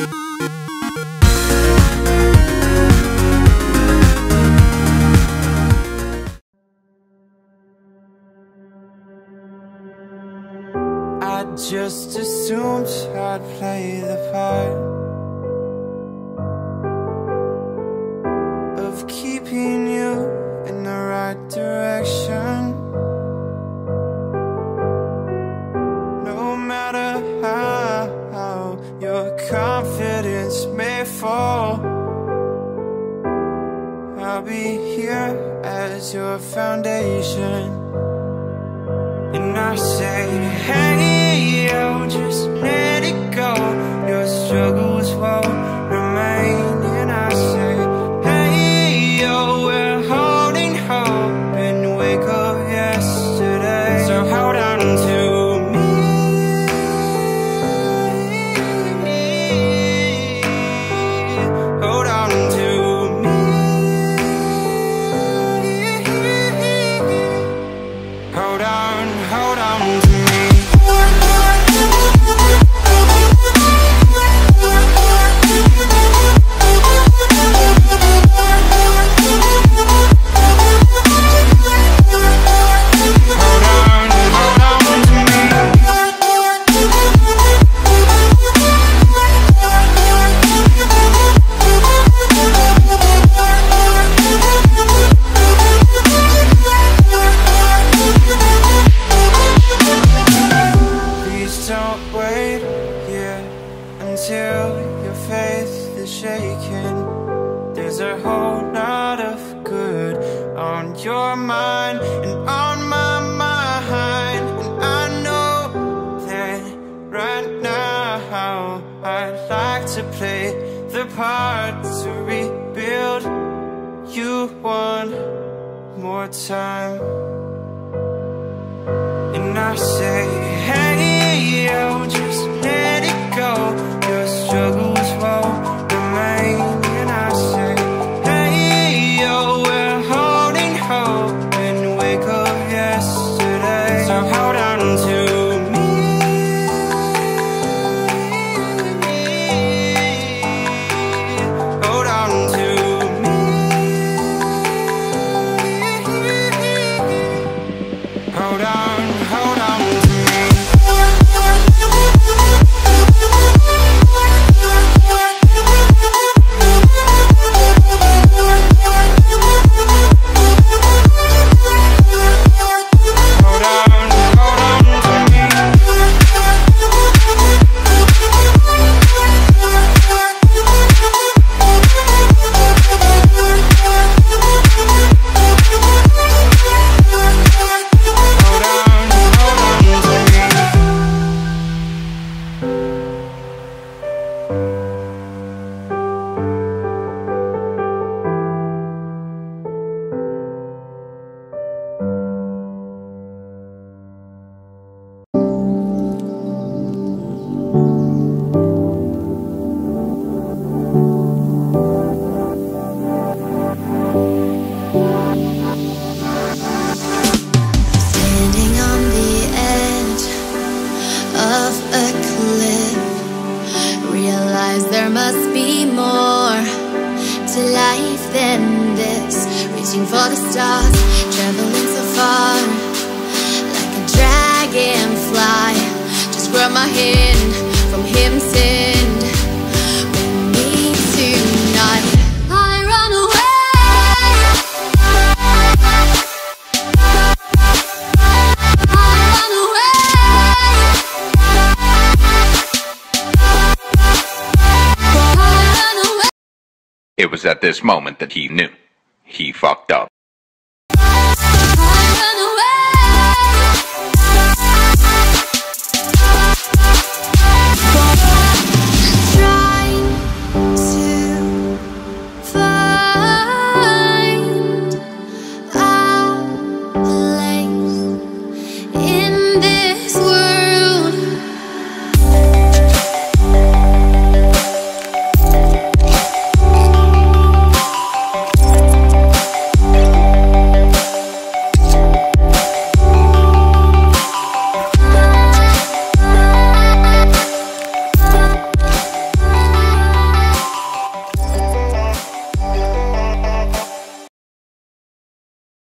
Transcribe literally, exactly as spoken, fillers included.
I just assumed I'd play the part of keeping you in the right direction. No matter how your confidence may fall, I'll be here as your foundation. And I say, hey, yo, just let it go. Your struggles won't remain. And I say, hey, yo, we're holding hope and wake up yesterday. So hold on to me. Hold on to me. Hold on, hold on to me. Don't wait here until your faith is shaken. There's a whole lot of good on your mind and on my mind. And I know that right now I'd like to play the part to rebuild you one more time. And I say, hey, yo, just let it go. Your struggles won't remain. And I say, hey, yo, we're holding hope and wake up yesterday. So hold on to me. Hold on to me. Hold on, hold on to me. There must be more to life than this. Reaching for the stars, traveling so far, like a dragonfly. Just grab my hand from heaven's end. With me tonight. I run away. I run away. It was at this moment that he knew he fucked up.